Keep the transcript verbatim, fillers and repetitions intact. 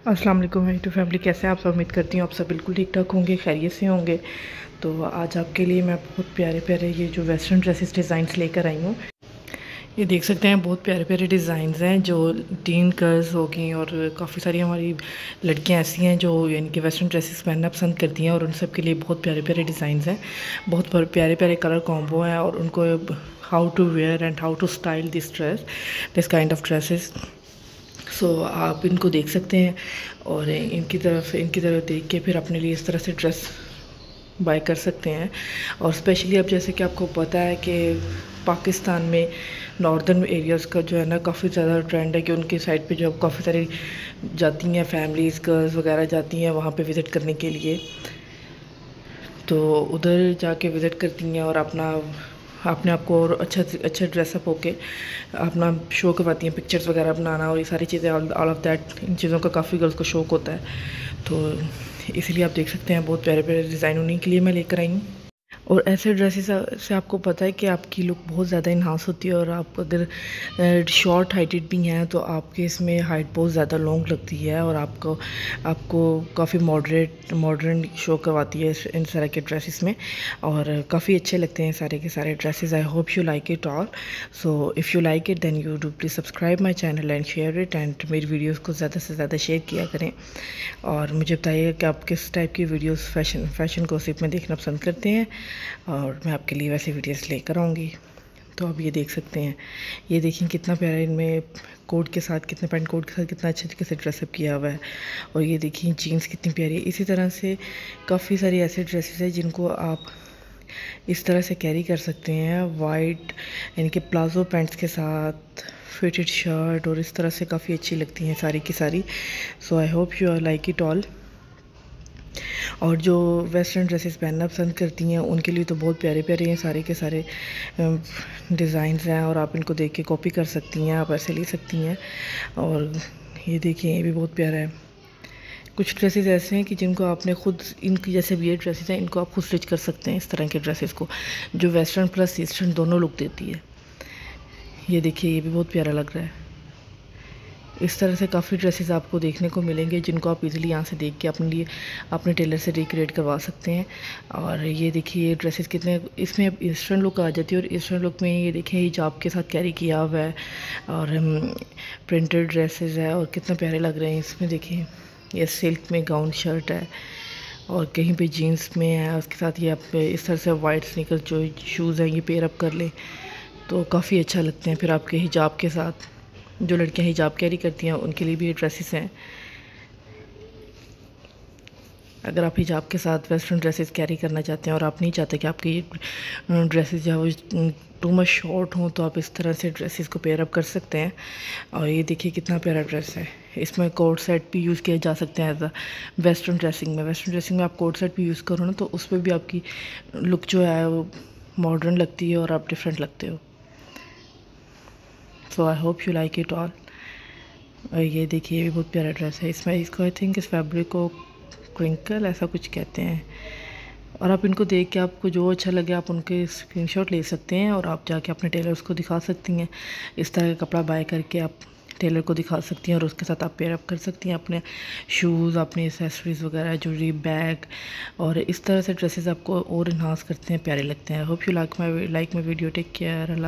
अस्सलाम वालेकुम YouTube family, कैसे हैं आप सब। उम्मीद करती हूँ आप सब बिल्कुल ठीक ठाक होंगे, खैरियत से होंगे। तो आज आपके लिए मैं बहुत प्यारे प्यारे ये जो वेस्टर्न ड्रेसेस डिज़ाइंस लेकर आई हूँ। ये देख सकते हैं बहुत प्यारे प्यारे डिज़ाइंस हैं जो टीन गर्ल्स हो गई, और काफ़ी सारी हमारी लड़कियां ऐसी हैं जो यानी कि वेस्टर्न ड्रेसेस पहनना पसंद करती हैं, और उन सब के लिए बहुत प्यारे प्यारे डिज़ाइंस हैं, बहुत प्यारे प्यारे कलर कॉम्बो हैं, और उनको how to wear and how to style this dress this kind of dresses. So so, आप इनको देख सकते हैं और इनकी तरफ इनकी तरफ देख के फिर अपने लिए इस तरह से ड्रेस बाय कर सकते हैं। और स्पेशली अब जैसे कि आपको पता है कि पाकिस्तान में नॉर्दर्न एरियाज़ का जो है ना काफ़ी ज़्यादा ट्रेंड है कि उनकी साइड पे जो काफ़ी सारी जाती हैं फैमिलीज़, गर्ल्स वगैरह जाती हैं वहाँ पे विज़िट करने के लिए। तो उधर जाके विज़िट करती हैं और अपना अपने आप को और अच्छा अच्छा ड्रेसअप होके अपना शो करवाती हैं, पिक्चर्स वगैरह बनाना और ये सारी चीज़ें, ऑल ऑफ दैट। इन चीज़ों का काफ़ी गर्ल्स को शौक होता है, तो इसीलिए आप देख सकते हैं बहुत प्यारे प्यारे डिज़ाइन उन्हीं के लिए मैं लेकर आई हूँ। और ऐसे ड्रेसेस से आपको पता है कि आपकी लुक बहुत ज़्यादा इन्हांस होती है, और आप अगर शॉर्ट हाइटेड भी हैं तो आपके इसमें हाइट बहुत ज़्यादा लॉन्ग लगती है, और आपको आपको काफ़ी मॉडरेट मॉडर्न शो करवाती है इन तरह के ड्रेसेस में, और काफ़ी अच्छे लगते हैं सारे के सारे dresses. I hope you like it all. So if you like it then you do please subscribe my channel and share it, and मेरी वीडियोज़ को ज़्यादा से ज़्यादा शेयर किया करें, और मुझे बताइएगा कि आप किस टाइप की वीडियोज़ फैशन फैशन गॉसिप में देखना पसंद करते हैं, और मैं आपके लिए वैसे वीडियोस लेकर आऊँगी। तो आप ये देख सकते हैं, ये देखिए कितना प्यारा इनमें कोट के साथ, कितने पैंट कोट के साथ कितना अच्छे तरीके से ड्रेसअप किया हुआ है। और ये देखिए जीन्स कितनी प्यारी है। इसी तरह से काफ़ी सारी ऐसे ड्रेसेस हैं जिनको आप इस तरह से कैरी कर सकते हैं, वाइट यानी कि प्लाजो पैंट्स के साथ फिटेड शर्ट, और इस तरह से काफ़ी अच्छी लगती हैं सारी की सारी। So I hope you are like it all. और जो वेस्टर्न ड्रेसेस पहनना पसंद करती हैं उनके लिए तो बहुत प्यारे प्यारे हैं सारे के सारे डिज़ाइंस हैं, और आप इनको देख के कॉपी कर सकती हैं, आप ऐसे ले सकती हैं। और ये देखिए ये भी बहुत प्यारा है। कुछ ड्रेसेस ऐसे हैं कि जिनको आपने खुद, इनकी जैसे भी ये ड्रेसेस हैं इनको आप खुद स्टिच कर सकते हैं, इस तरह के ड्रेसेस को जो वेस्टर्न प्लस ईस्टर्न दोनों लुक देती है। ये देखिए ये भी बहुत प्यारा लग रहा है। इस तरह से काफ़ी ड्रेसेस आपको देखने को मिलेंगे जिनको आप इजीली यहाँ से देख के अपने लिए अपने टेलर से रिक्रिएट करवा सकते हैं। और ये देखिए ये ड्रेसेस कितने, इसमें अब ईस्टर्न लुक आ जाती है, और ईस्टर्न लुक में ये देखिए हिजाब के साथ कैरी किया हुआ है, और प्रिंटेड ड्रेसेस है, और कितना प्यारे लग रहे हैं। इसमें देखिए ये सिल्क में गाउन शर्ट है, और कहीं पे जीन्स में है, उसके साथ ये आप इस तरह से वाइट स्नीकर जो शूज़ हैं ये पेयर अप कर लें तो काफ़ी अच्छा लगते हैं। फिर आपके हिजाब के साथ, जो लड़कियां हिजाब कैरी करती हैं उनके लिए भी ये ड्रेसेस हैं। अगर आप हिजाब के साथ वेस्टर्न ड्रेसेस कैरी करना चाहते हैं और आप नहीं चाहते कि आपकी ये ड्रेसेस जो है वो टू मच शॉर्ट हों, तो आप इस तरह से ड्रेसेस को पेयर अप कर सकते हैं। और ये देखिए कितना प्यारा ड्रेस है। इसमें कोट सेट भी यूज़ किए जा सकते हैं एज अ वेस्टर्न ड्रेसिंग में। वेस्टर्न ड्रेसिंग में आप कोट सेट भी यूज़ करो ना, तो उस पर भी आपकी लुक जो है वो मॉडर्न लगती है और आप डिफरेंट लगते हो। So I hope you like it all. और ये देखिए ये भी बहुत प्यारा ड्रेस है। इसमें इसको आई थिंक इस फैब्रिक को क्रिंकल ऐसा कुछ कहते हैं। और आप इनको देख के आपको जो अच्छा लगे आप उनके स्क्रीनशॉट ले सकते हैं, और आप जाके अपने टेलर्स को दिखा सकती हैं। इस तरह का कपड़ा बाय करके आप टेलर को दिखा सकती हैं, और उसके साथ आप पेयर अप कर सकती हैं अपने शूज़, अपने एक्सेसरीज़ वगैरह, ज्वेलरी, बैग, और इस तरह से ड्रेसेस आपको और इन्हांस करते हैं, प्यारे लगते हैं। I hope you like my like my video. Take care.